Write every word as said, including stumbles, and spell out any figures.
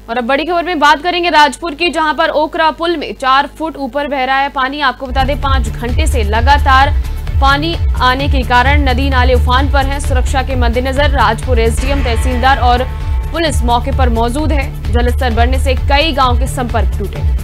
और अब बड़ी खबर में बात करेंगे राजपुर की, जहां पर ओकरा पुल में चार फुट ऊपर बह रहा है पानी। आपको बता दें पांच घंटे से लगातार पानी आने के कारण नदी नाले उफान पर हैं। सुरक्षा के मद्देनजर राजपुर एसडीएम, तहसीलदार और पुलिस मौके पर मौजूद है। जलस्तर बढ़ने से कई गांव के संपर्क टूटे।